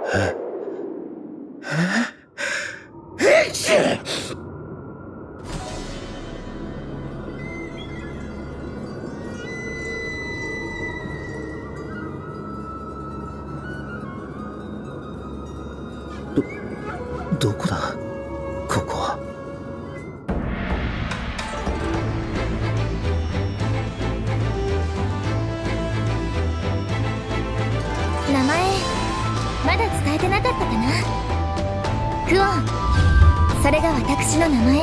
どこだここは。 名前まだ伝えてなかったかな。クオン、それが私の名前。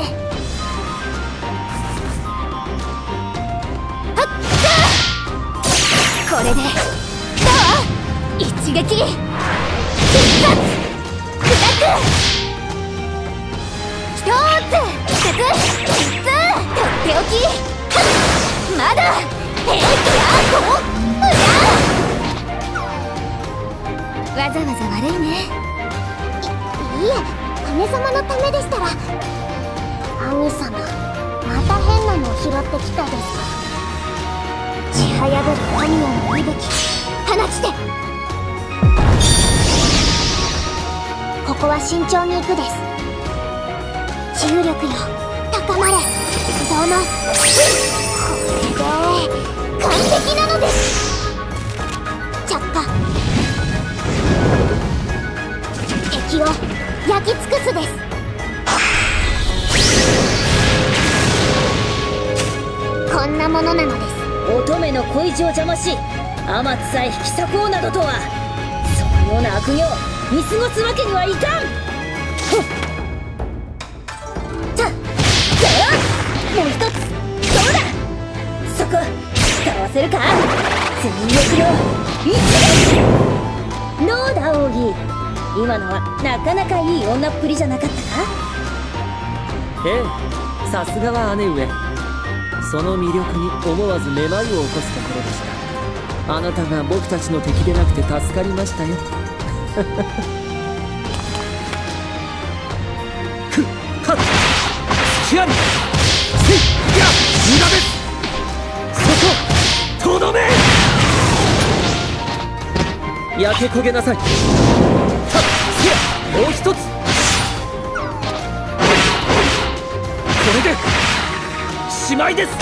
はっこれでどう？一撃必殺砕く。一つ二つ三つとっておき。まだ平気やこうわざわざ悪いね。いえ、姉様のためでしたら。兄様、また変なのを拾ってきたですか。ちはやぶる神谷の息吹放ちて。ここは慎重に行くです。重力よ高まれ。そのこれで完璧なのです。着火。敵を焼き尽くすです。こんなものなのです。 乙女の恋路を邪魔し天津さえ引き裂こうなどとは、そのような悪行見過ごすわけにはいかん。もう一つどうだ。そこ使わせるか。全力の一撃。どうだ奥義、今のはなかなかいい女っぷりじゃなかったか。 ええ、さすがは姉上。その魅力に思わずめまいを起こすところでした。あなたが僕たちの敵でなくて助かりましたよ。ふっはっ突き破る。せいや無駄です。そことどめ。焼け焦げなさい。はっせやもう一つ。これでしまいです。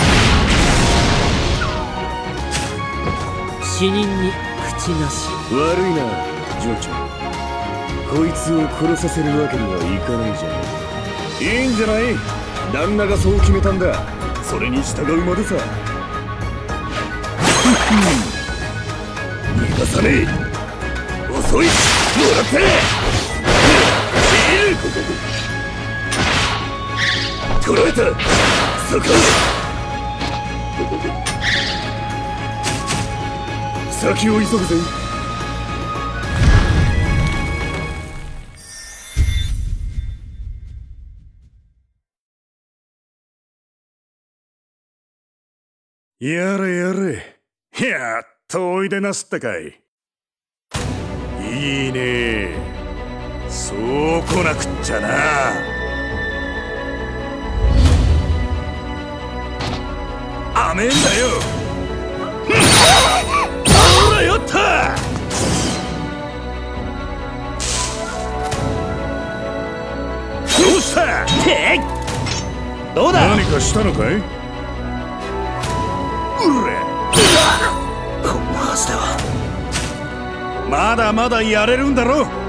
死人に口なし。 悪いな嬢ちゃん、こいつを殺させるわけにはいかないじゃん。いいんじゃない。旦那がそう決めたんだ。それに従うまでさ。逃がさねえ。遅い。もらって捕らえた。そこ先を急ぐぜ。やれやれ、やっとおいでなすったかい。いいね、そう来なくっちゃな。甘えんだよ。ほらよった。どうした。どうだ。何かしたのかい。こんなはずでは。まだまだやれるんだろ。